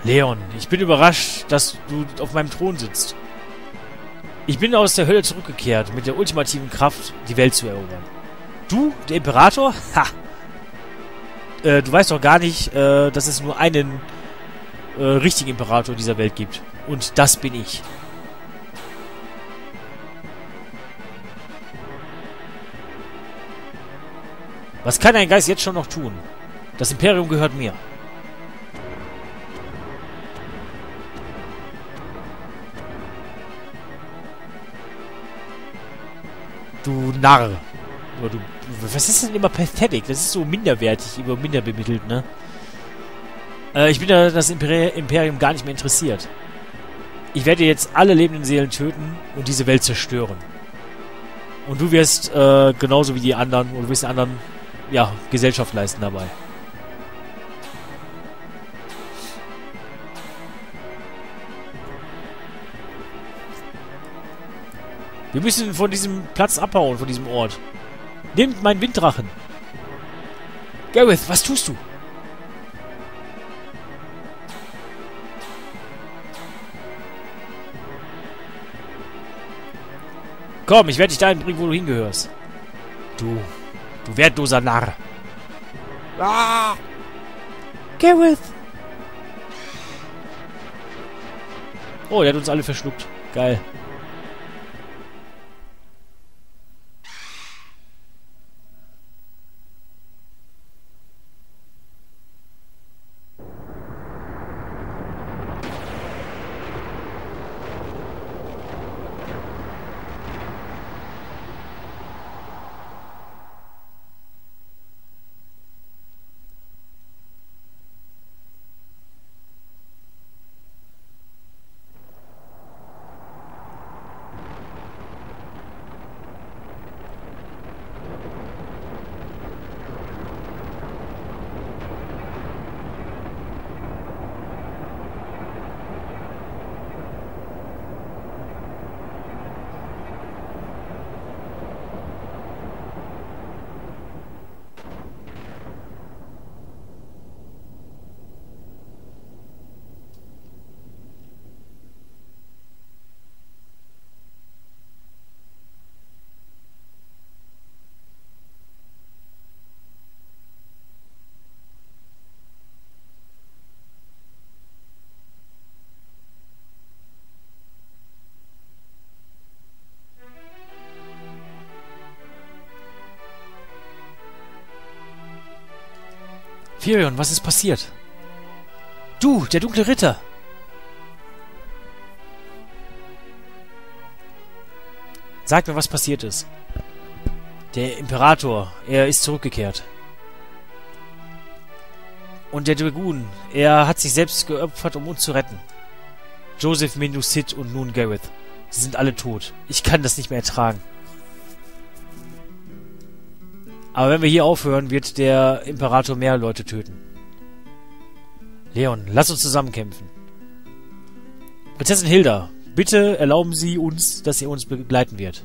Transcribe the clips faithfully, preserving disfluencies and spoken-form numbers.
Leon, ich bin überrascht, dass du auf meinem Thron sitzt. Ich bin aus der Hölle zurückgekehrt, mit der ultimativen Kraft, die Welt zu erobern. Du, der Imperator? Ha! Äh, du weißt doch gar nicht, äh, dass es nur einen äh, richtigen Imperator dieser Welt gibt. Und das bin ich. Was kann ein Geist jetzt schon noch tun? Das Imperium gehört mir. Du Narr. Oder du, was ist denn immer pathetic? Das ist so minderwertig, immer minder bemittelt, ne? Äh, ich bin ja das Imperi Imperium gar nicht mehr interessiert. Ich werde jetzt alle lebenden Seelen töten und diese Welt zerstören. Und du wirst, äh, genauso wie die anderen, oder du wirst den anderen, ja, Gesellschaft leisten dabei. Wir müssen von diesem Platz abhauen, von diesem Ort. Nehmt meinen Winddrachen. Gareth, was tust du? Komm, ich werde dich dahin bringen, wo du hingehörst. Du, du wertloser Narr. Ah! Gareth! Oh, der hat uns alle verschluckt. Geil. Firion, was ist passiert? Du, der dunkle Ritter! Sag mir, was passiert ist. Der Imperator, er ist zurückgekehrt. Und der Dragoon, er hat sich selbst geopfert, um uns zu retten. Joseph, Mindu, Sid und nun Gareth. Sie sind alle tot. Ich kann das nicht mehr ertragen. Aber wenn wir hier aufhören, wird der Imperator mehr Leute töten. Leon, lass uns zusammen kämpfen. Prinzessin Hilda, bitte erlauben Sie uns, dass sie uns begleiten wird.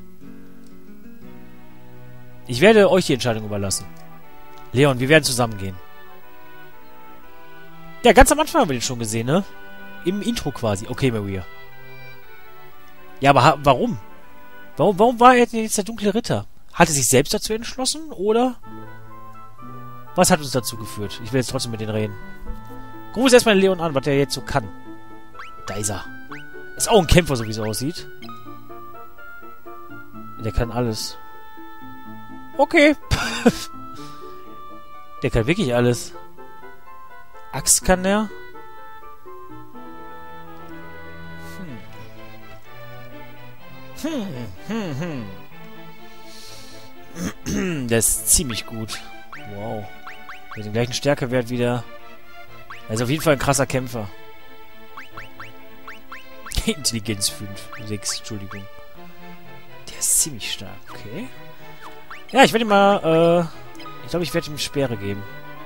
Ich werde euch die Entscheidung überlassen. Leon, wir werden zusammengehen. Ja, ganz am Anfang haben wir den schon gesehen, ne? Im Intro quasi. Okay, Maria. Ja, aber warum? Warum, warum war er denn jetzt der dunkle Ritter? Hat er sich selbst dazu entschlossen, oder? Was hat uns dazu geführt? Ich will jetzt trotzdem mit denen reden. Gucken wir uns erstmal den Leon an, was der jetzt so kann. Da ist er. Ist auch ein Kämpfer, so wie es aussieht. Der kann alles. Okay. Der kann wirklich alles. Axt kann der. Hm. Hm, hm, hm. Der ist ziemlich gut. Wow. Mit dem gleichen Stärkewert wieder. Er ist auf jeden Fall ein krasser Kämpfer. Intelligenz fünf. sechs, Entschuldigung. Der ist ziemlich stark. Okay. Ja, ich werde ihm mal, äh... Ich glaube, ich werde ihm Speere geben.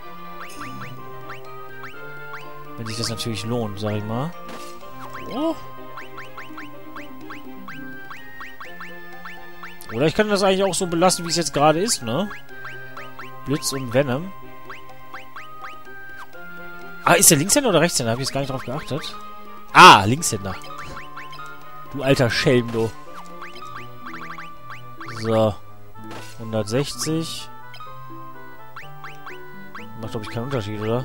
Wenn sich das natürlich lohnt, sag ich mal. Oh. Oder ich kann das eigentlich auch so belassen, wie es jetzt gerade ist, ne? Blitz und Venom. Ah, ist der Linkshänder oder Rechtshänder? Habe ich jetzt gar nicht drauf geachtet. Ah, Linkshänder. Du alter Schelm, du. So. hundertsechzig. Macht, glaube ich, keinen Unterschied, oder?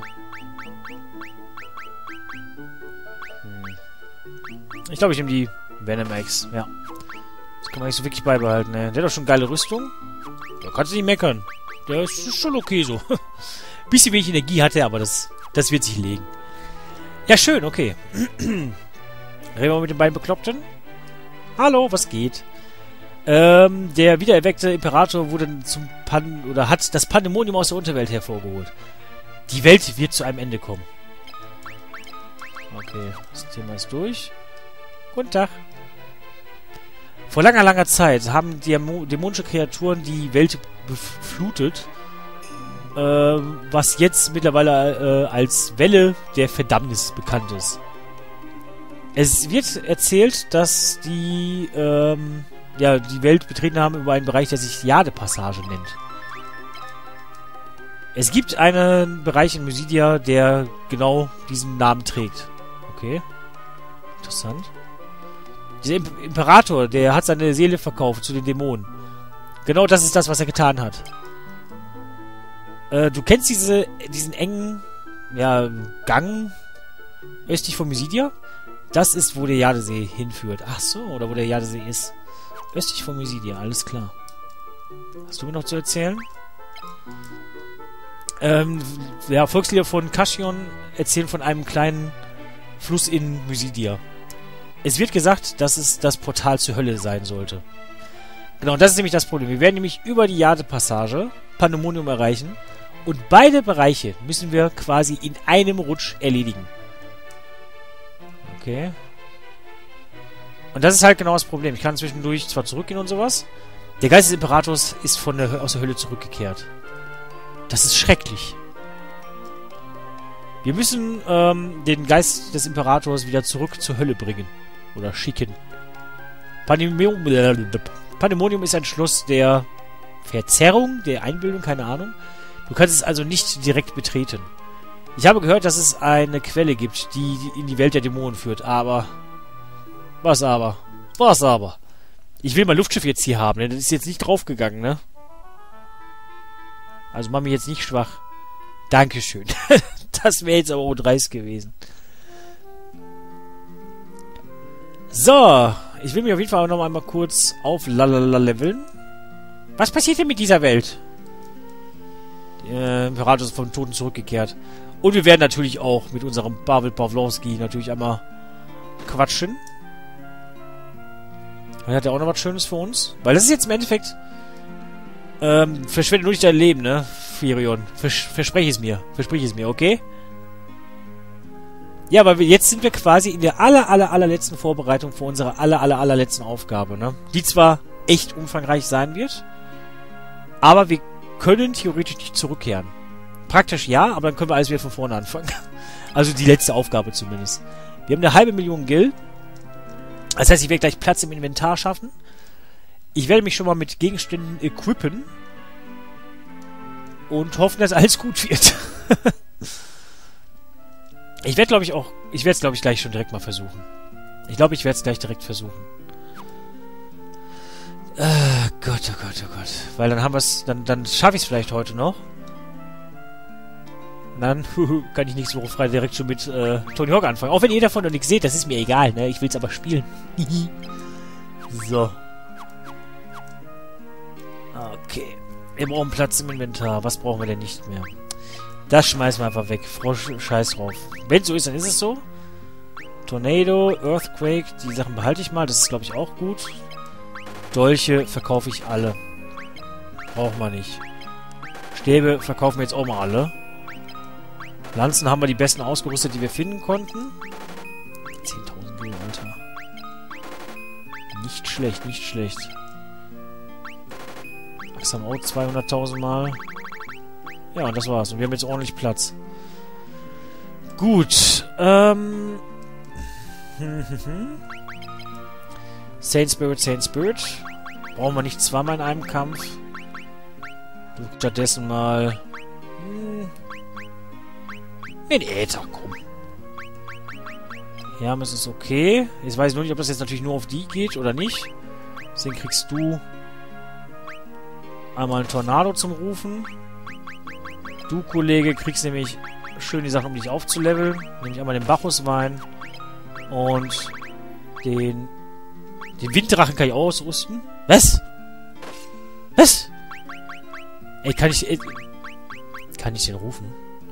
Hm. Ich glaube, ich nehme die Venom X. Ja. Das kann man nicht so wirklich beibehalten, ne? Der hat doch schon geile Rüstung. Da kannst du nicht meckern. Der ist, ist schon okay so. Bisschen wenig Energie hat er, aber das, das wird sich legen. Ja, schön, okay. Reden wir mit den beiden Bekloppten. Hallo, was geht? Ähm, der wiedererweckte Imperator wurde zum Pan... oder hat das Pandemonium aus der Unterwelt hervorgeholt. Die Welt wird zu einem Ende kommen. Okay, das Thema ist durch. Guten Tag. Vor langer, langer Zeit haben Dämo dämonische Kreaturen die Welt beflutet, äh, was jetzt mittlerweile äh, als Welle der Verdammnis bekannt ist. Es wird erzählt, dass die ähm, ja, die Welt betreten haben über einen Bereich, der sich Jade-Passage nennt. Es gibt einen Bereich in Mysidia, der genau diesen Namen trägt. Okay. Interessant. Dieser Imp Imperator, der hat seine Seele verkauft zu den Dämonen. Genau das ist das, was er getan hat. Äh, du kennst diese, diesen engen, ja, Gang östlich von Mysidia? Das ist, wo der Jadesee hinführt. Ach so, oder wo der Jadesee ist. Östlich von Mysidia, alles klar. Hast du mir noch zu erzählen? Ähm, ja, Volkslieder von Kashion erzählen von einem kleinen Fluss in Mysidia. Es wird gesagt, dass es das Portal zur Hölle sein sollte. Genau, und das ist nämlich das Problem. Wir werden nämlich über die Jade-Passage Pandemonium erreichen und beide Bereiche müssen wir quasi in einem Rutsch erledigen. Okay. Und das ist halt genau das Problem. Ich kann zwischendurch zwar zurückgehen und sowas. Der Geist des Imperators ist von der, aus der Hölle zurückgekehrt. Das ist schrecklich. Wir müssen ähm, den Geist des Imperators wieder zurück zur Hölle bringen. Oder schicken. Pandemonium, Pandemonium ist ein Schloss der Verzerrung, der Einbildung, keine Ahnung. Du kannst es also nicht direkt betreten. Ich habe gehört, dass es eine Quelle gibt, die in die Welt der Dämonen führt, aber... Was aber? Was aber? Ich will mein Luftschiff jetzt hier haben, denn das ist jetzt nicht draufgegangen, ne? Also mach mich jetzt nicht schwach. Dankeschön. Das wäre jetzt aber auch dreist gewesen. So, ich will mich auf jeden Fall auch noch einmal kurz auf lalala leveln. Was passiert denn mit dieser Welt? Der Imperator ist vom Toten zurückgekehrt. Und wir werden natürlich auch mit unserem Pavel Pawlowski natürlich einmal quatschen. Hat er auch noch was Schönes für uns? Weil das ist jetzt im Endeffekt... Ähm, verschwende nur nicht dein Leben, ne? Firion. Vers verspreche es mir. Verspreche es mir, okay? Ja, weil wir, jetzt sind wir quasi in der aller, aller, allerletzten Vorbereitung für unsere aller, aller, allerletzten Aufgabe, ne? Die zwar echt umfangreich sein wird, aber wir können theoretisch nicht zurückkehren. Praktisch ja, aber dann können wir alles wieder von vorne anfangen. Also die letzte Aufgabe zumindest. Wir haben eine halbe Million Gil. Das heißt, ich werde gleich Platz im Inventar schaffen. Ich werde mich schon mal mit Gegenständen equippen. Und hoffen, dass alles gut wird. Ich werde, glaube ich, auch... Ich werde es, glaube ich, gleich schon direkt mal versuchen. Ich glaube, ich werde es gleich direkt versuchen. Äh, Gott, oh Gott, oh Gott. Weil dann haben wir es... Dann, dann schaffe ich es vielleicht heute noch. Und dann kann ich nächste Woche frei direkt schon mit äh, Tony Hawk anfangen. Auch wenn ihr davon noch nichts seht, das ist mir egal, ne? Ich will es aber spielen. So. Okay. Wir brauchen Platz im Inventar. Was brauchen wir denn nicht mehr? Das schmeißen wir einfach weg. Frosch, scheiß drauf. Wenn es so ist, dann ist es so. Tornado, Earthquake, die Sachen behalte ich mal. Das ist, glaube ich, auch gut. Dolche verkaufe ich alle. Brauchen wir nicht. Stäbe verkaufen wir jetzt auch mal alle. Lanzen haben wir die besten ausgerüstet, die wir finden konnten. zehntausend Gil, Alter. Nicht schlecht, nicht schlecht. Axe haben auch zweihunderttausend Mal. Ja, und das war's. Und wir haben jetzt ordentlich Platz. Gut. Ähm. Saint Spirit, Saint Spirit. Brauchen wir nicht zweimal in einem Kampf. Stattdessen mal... Hm, Nee, nee, Äther, komm. Hermes ist okay. Jetzt weiß ich nur nicht, ob das jetzt natürlich nur auf die geht oder nicht. Deswegen kriegst du einmal einen Tornado zum Rufen. Du, Kollege, kriegst nämlich schön die Sachen, um dich aufzuleveln. Nämlich einmal den Bacchuswein und den den Winddrachen kann ich ausrüsten. Was? Was? Ey, kann ich... Ey, kann ich den rufen?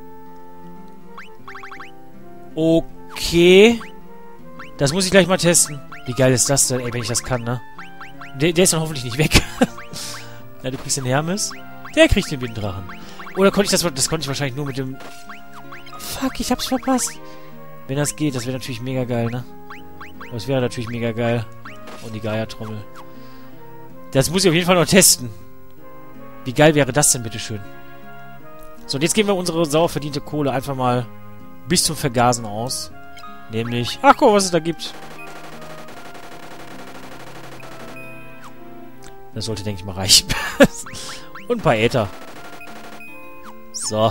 Okay. Das muss ich gleich mal testen. Wie geil ist das denn, ey, wenn ich das kann, ne? Der, der ist dann hoffentlich nicht weg. Ja, du kriegst den Hermes. Der kriegt den Winddrachen. Oder konnte ich das... Das konnte ich wahrscheinlich nur mit dem... Fuck, ich hab's verpasst. Wenn das geht, das wäre natürlich mega geil, ne? Das wäre natürlich mega geil. Und die Geiertrommel. Das muss ich auf jeden Fall noch testen. Wie geil wäre das denn, bitteschön? So, und jetzt geben wir unsere sauer verdiente Kohle einfach mal bis zum Vergasen aus. Nämlich... Ach, guck, was es da gibt. Das sollte, denke ich mal, reichen. Und ein paar Äther. So.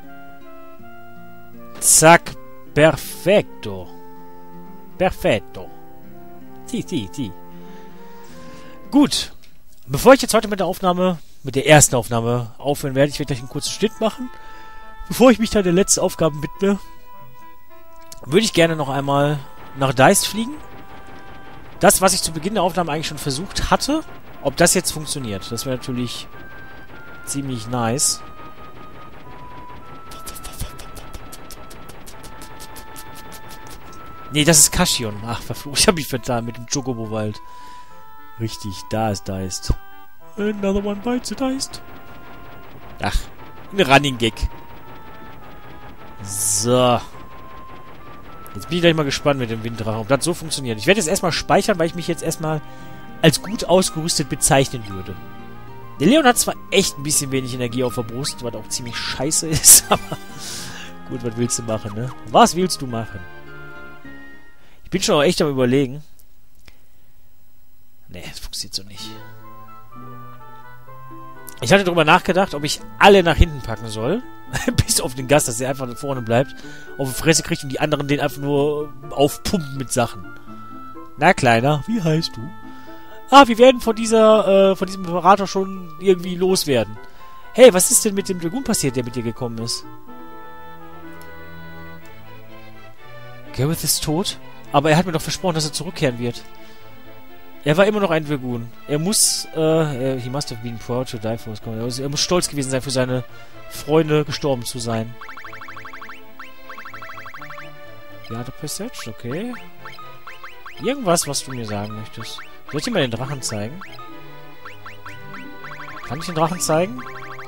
Zack. Perfetto. Perfetto. Si, si, si. Gut. Bevor ich jetzt heute mit der Aufnahme, mit der ersten Aufnahme aufhören werde, ich werde gleich einen kurzen Schnitt machen. Bevor ich mich dann der letzten Aufgaben widme, würde ich gerne noch einmal nach Deist fliegen. Das, was ich zu Beginn der Aufnahme eigentlich schon versucht hatte, ob das jetzt funktioniert. Das wäre natürlich ziemlich nice. Nee, das ist Kaschion. Ach, verflucht. Ich habe mich vertan mit dem Chocobo-Wald. Richtig, da ist Deist. Another one bites the Deist. Ach, ein Running Gag. So. Jetzt bin ich gleich mal gespannt mit dem Winddrachen, ob das so funktioniert. Ich werde jetzt erstmal speichern, weil ich mich jetzt erstmal als gut ausgerüstet bezeichnen würde. Der Leon hat zwar echt ein bisschen wenig Energie auf der Brust, was auch ziemlich scheiße ist, aber gut, was willst du machen, ne? Was willst du machen? Ich bin schon auch echt am Überlegen. Nee, das funktioniert so nicht. Ich hatte darüber nachgedacht, ob ich alle nach hinten packen soll. Bis auf den Gast, dass er einfach da vorne bleibt, auf die Fresse kriegt und die anderen den einfach nur aufpumpen mit Sachen. Na, Kleiner, wie heißt du? Ah, wir werden von dieser, äh, von diesem Imperator schon irgendwie loswerden. Hey, was ist denn mit dem Dragoon passiert, der mit dir gekommen ist? Gareth ist tot? Aber er hat mir doch versprochen, dass er zurückkehren wird. Er war immer noch ein Dragoon. Er muss, äh, he must have been proud to die for his country. Er muss stolz gewesen sein, für seine Freunde gestorben zu sein. Ja, the Passage, okay. Irgendwas, was du mir sagen möchtest. Soll ich dir mal den Drachen zeigen? Kann ich den Drachen zeigen?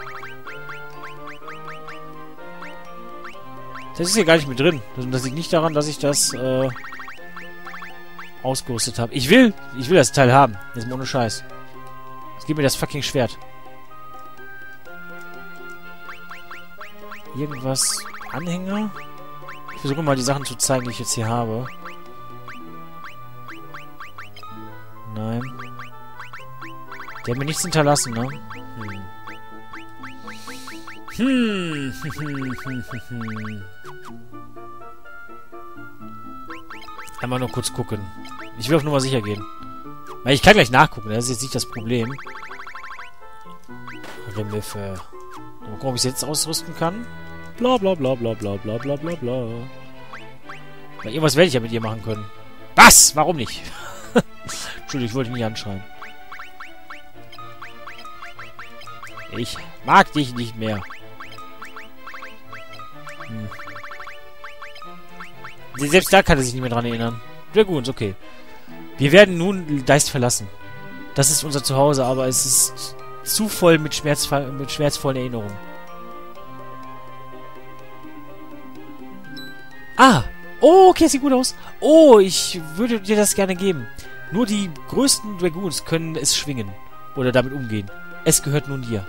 Das ist hier gar nicht mit drin. Das liegt nicht daran, dass ich das, äh, ausgerüstet habe. Ich will, ich will das Teil haben. Jetzt mal ohne Scheiß. Jetzt gib mir das fucking Schwert. Irgendwas. Anhänger? Ich versuche mal die Sachen zu zeigen, die ich jetzt hier habe. Nein. Der hat mir nichts hinterlassen, ne? Hm. Hm. Einmal nur kurz gucken. Ich will auf Nummer sicher gehen. Weil ich kann gleich nachgucken, das ist jetzt nicht das Problem. Remiffe. Mal gucken, ob ich es jetzt ausrüsten kann. Bla bla bla bla bla bla bla bla bla. Weil irgendwas werde ich ja mit ihr machen können. Was? Warum nicht? Entschuldigung, ich wollte ihn nicht anschreien. Ich mag dich nicht mehr. Hm. Selbst da kann er sich nicht mehr dran erinnern. Sehr gut, okay. Wir werden nun Deist verlassen. Das ist unser Zuhause, aber es ist zu voll mit, schmerzvoll, mit schmerzvollen Erinnerungen. Ah! Oh, okay, sieht gut aus. Oh, ich würde dir das gerne geben. Nur die größten Dragoons können es schwingen. Oder damit umgehen. Es gehört nun dir.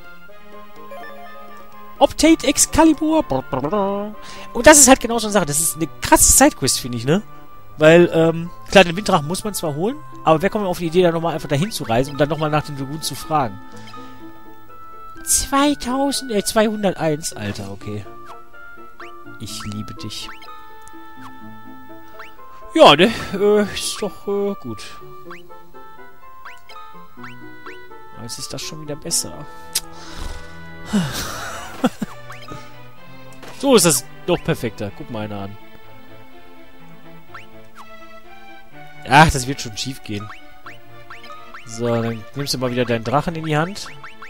Obtate Excalibur. Und das ist halt genau so eine Sache. Das ist eine krasse Sidequest, finde ich, ne? Weil, ähm, klar, den Winddrachen muss man zwar holen, aber wer kommt auf die Idee, da nochmal einfach dahin zu reisen und dann nochmal nach den Dragoon zu fragen? zweitausend, äh, zweihunderteins, Alter, okay. Ich liebe dich. Ja, ne? Äh, ist doch äh, gut. Jetzt ist das schon wieder besser. So ist das doch perfekter. Guck mal einer an. Ach, das wird schon schief gehen. So, dann nimmst du mal wieder deinen Drachen in die Hand.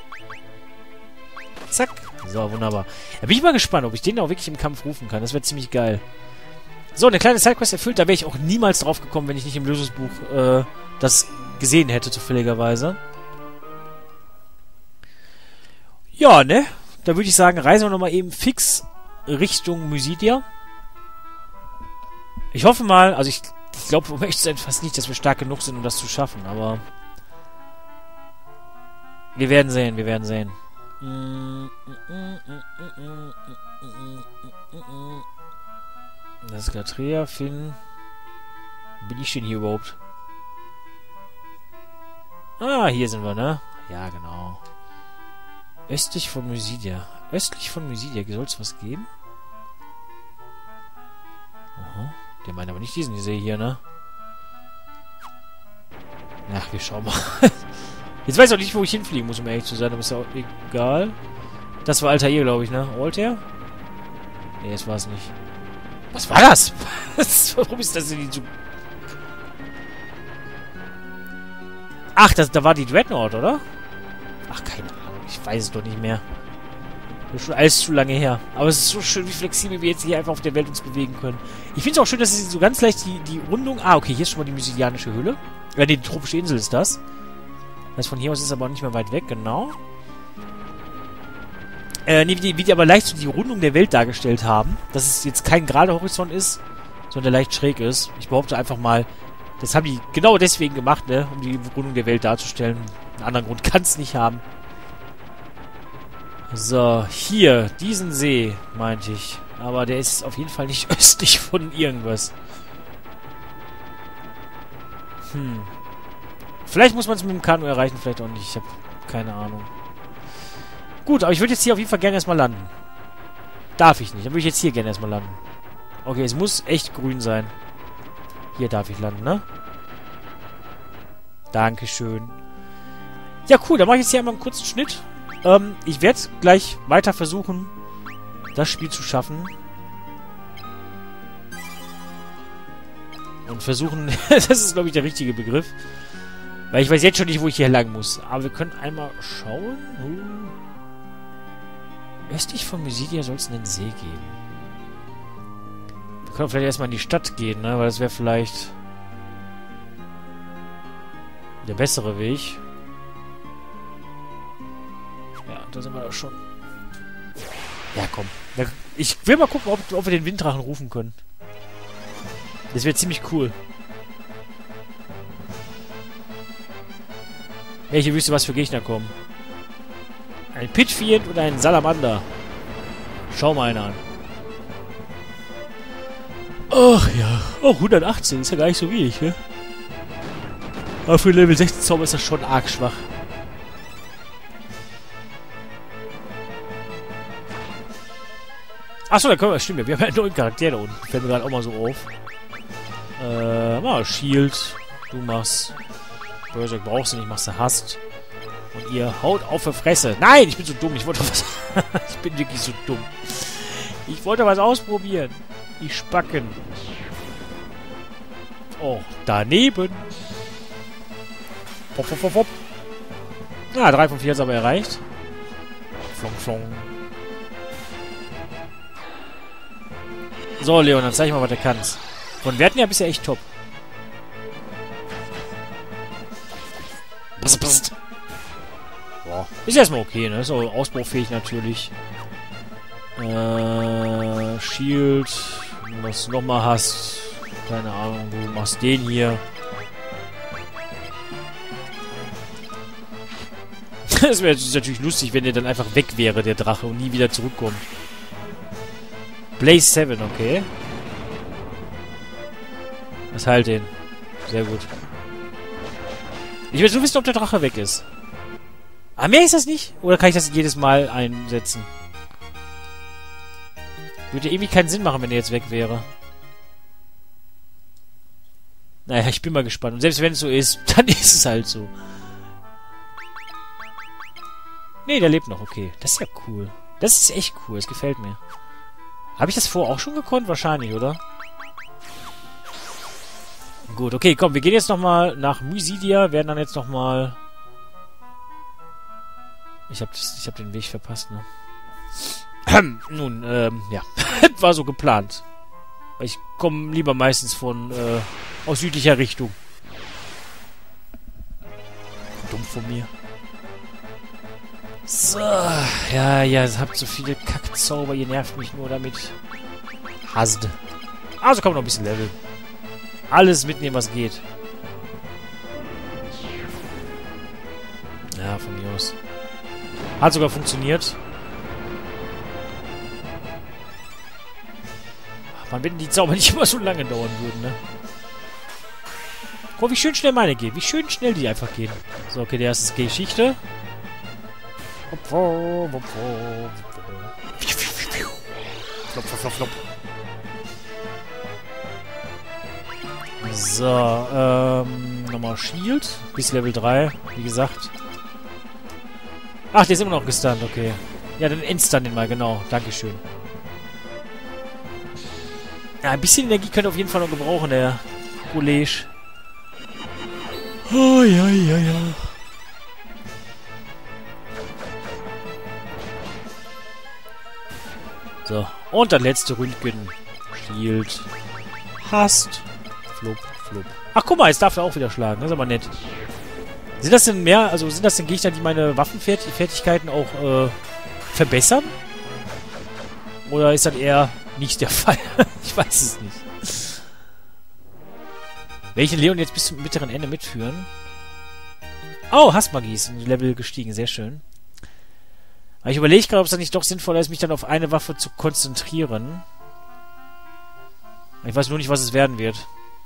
Zack. So, wunderbar. Da bin ich mal gespannt, ob ich den auch wirklich im Kampf rufen kann. Das wäre ziemlich geil. So, eine kleine Sidequest erfüllt. Da wäre ich auch niemals drauf gekommen, wenn ich nicht im Lösungsbuch äh, das gesehen hätte, zufälligerweise. Ja, ne? Da würde ich sagen, reisen wir nochmal eben fix Richtung Mysidia. Ich hoffe mal, also ich, ich glaube um echt zu sein fast nicht, dass wir stark genug sind, um das zu schaffen, aber wir werden sehen, wir werden sehen. Das ist Gatrea, Finn. Bin ich denn hier überhaupt? Ah, hier sind wir, ne? Ja, genau. Östlich von Mysidia. Östlich von Mysidia. Soll es was geben? Aha. Der meint aber nicht diesen, ich sehe hier, ne? Ach, wir schauen mal. Jetzt weiß ich auch nicht, wo ich hinfliegen muss, um ehrlich zu sein, aber ist ja auch egal. Das war Altair, glaube ich, ne? Altair? Ne, das war es nicht. Was war das? Warum ist das denn so... Ach, das, da war die Dreadnought, oder? Ach, keine Ahnung. Ich weiß es doch nicht mehr. Das ist schon alles zu lange her. Aber es ist so schön, wie flexibel wir jetzt hier einfach auf der Welt uns bewegen können. Ich finde es auch schön, dass es so ganz leicht die, die Rundung... Ah, okay, hier ist schon mal die mysidianische Höhle. Ja, nee, die tropische Insel ist das. Das von hier aus ist aber auch nicht mehr weit weg, genau. Äh, nee, wie die, wie die aber leicht so die Rundung der Welt dargestellt haben. Dass es jetzt kein gerader Horizont ist, sondern der leicht schräg ist. Ich behaupte einfach mal, das haben die genau deswegen gemacht, ne? Um die Rundung der Welt darzustellen. Einen anderen Grund kann es nicht haben. So, hier, diesen See, meinte ich. Aber der ist auf jeden Fall nicht östlich von irgendwas. Hm. Vielleicht muss man es mit dem Kanu erreichen, vielleicht auch nicht. Ich habe keine Ahnung. Gut, aber ich würde jetzt hier auf jeden Fall gerne erstmal landen. Darf ich nicht. Dann würde ich jetzt hier gerne erstmal landen. Okay, es muss echt grün sein. Hier darf ich landen, ne? Dankeschön. Ja, cool. Dann mache ich jetzt hier einmal einen kurzen Schnitt. Ähm, ich werde gleich weiter versuchen, das Spiel zu schaffen. Und versuchen... das ist, glaube ich, der richtige Begriff. Weil ich weiß jetzt schon nicht, wo ich hier lang muss. Aber wir können einmal schauen. Uh. Östlich von Mysidia soll es einen See geben. Wir können vielleicht erstmal in die Stadt gehen, ne? Weil das wäre vielleicht der bessere Weg. Ja, da sind wir doch schon. Ja, komm. Ich will mal gucken, ob, ob wir den Winddrachen rufen können. Das wäre ziemlich cool. Welche Wüste, was für Gegner kommen? Ein Pitfiend und ein Salamander. Schau mal einer an. Ach ja. Oh, hundertachtzehn. Ist ja gar nicht so wenig, ne? Aber für Level sechzehn Zauber ist das schon arg schwach. Achso, da können wir... Stimmt ja. Wir haben ja einen neuen Charakter da unten. Fällt mir gerade auch mal so auf. Äh, mal Shield. Du machst... Berserk brauchst du nicht, machst du Hast. Und ihr haut auf die Fresse. Nein, ich bin so dumm. Ich wollte was... ich bin wirklich so dumm. Ich wollte was ausprobieren. Ich Spacken. Oh, daneben. Pop, pop, pop, pop. Na, drei von vier ist aber erreicht. Flong, flong. So, Leon, dann zeig ich mal, was du kannst. Von Werten her bist du ja echt top. Psst, psst. Boah. Ist erstmal okay, ne? Ist auch ausbaufähig natürlich. Äh, Shield. Was du nochmal hast. Keine Ahnung, du machst den hier. Das wäre natürlich lustig, wenn der dann einfach weg wäre, der Drache, und nie wieder zurückkommt. Blaze sieben, okay. Was halt den? Sehr gut. Ich will nur wissen, ob der Drache weg ist. Ah, mehr ist das nicht? Oder kann ich das jedes Mal einsetzen? Würde irgendwie keinen Sinn machen, wenn er jetzt weg wäre. Naja, ich bin mal gespannt. Und selbst wenn es so ist, dann ist es halt so. Nee, der lebt noch. Okay. Das ist ja cool. Das ist echt cool. Das gefällt mir. Habe ich das vorher auch schon gekonnt? Wahrscheinlich, oder? Gut, okay, komm. Wir gehen jetzt nochmal nach Mysidia. Werden dann jetzt nochmal... Ich habe ich hab den Weg verpasst, ne? Nun, ähm, ja. War so geplant. Ich komme lieber meistens von, äh, aus südlicher Richtung. Dumm von mir. So. Ja, ja, ihr habt so viele Kackzauber. Ihr nervt mich nur damit. Hasst. Also komm noch ein bisschen Level. Alles mitnehmen, was geht. Ja, von mir aus. Hat sogar funktioniert. Man, wenn die Zauber nicht immer so lange dauern würden, ne? Oh, wie schön schnell meine gehen. Wie schön schnell die einfach gehen. So, okay, der erste ist Geschichte. Flop, flop, flop, flop. So, ähm, nochmal Shield. Bis Level drei, wie gesagt. Ach, der ist immer noch gestunt, okay. Ja, dann endstun den mal, genau. Dankeschön. Ja, ein bisschen Energie könnte auf jeden Fall noch gebrauchen, der College. Oh, ja, ja, ja. So, und dann letzte Rüntgen. Shield. Hast. Flop, flop. Ach, guck mal, jetzt darf er auch wieder schlagen. Das ist aber nett. Sind das denn mehr, also sind das denn Gegner, die meine Waffenfertigkeiten auch äh, verbessern? Oder ist das eher nicht der Fall? Ich weiß es nicht. Welche Leon jetzt bis zum mittleren Ende mitführen? Oh, Hassmagie ist in Level gestiegen. Sehr schön. Aber ich überlege gerade, ob es dann nicht doch sinnvoller ist, mich dann auf eine Waffe zu konzentrieren. Ich weiß nur nicht, was es werden wird.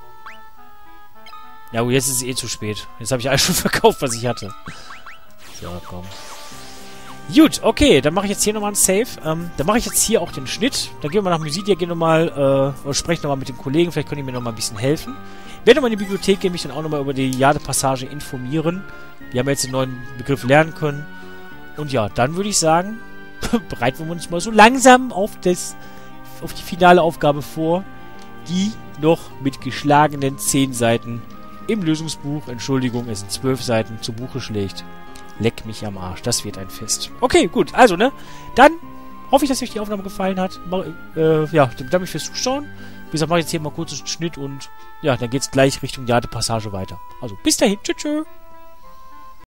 Ja gut, jetzt ist es eh zu spät. Jetzt habe ich alles schon verkauft, was ich hatte. So, komm. Gut, okay, dann mache ich jetzt hier nochmal einen Save. Ähm, dann mache ich jetzt hier auch den Schnitt. Dann gehen wir nach Mysidia, gehen nochmal, äh, oder sprechen nochmal mit den Kollegen. Vielleicht können die mir nochmal ein bisschen helfen. Ich werde nochmal in die Bibliothek gehen, mich dann auch nochmal über die Jade-Passage informieren. Wir haben jetzt den neuen Begriff lernen können. Und ja, dann würde ich sagen, bereiten wir uns mal so langsam auf, das, auf die finale Aufgabe vor, die noch mit geschlagenen zehn Seiten im Lösungsbuch, Entschuldigung, es sind zwölf Seiten, zu Buche schlägt. Leck mich am Arsch. Das wird ein Fest. Okay, gut. Also, ne? Dann hoffe ich, dass euch die Aufnahme gefallen hat. Mach, äh, ja, danke fürs Zuschauen. Wie gesagt, mache ich jetzt hier mal kurz einen Schnitt und ja, dann geht's gleich Richtung Jade-Passage weiter. Also, bis dahin. Tschüss, tschüss.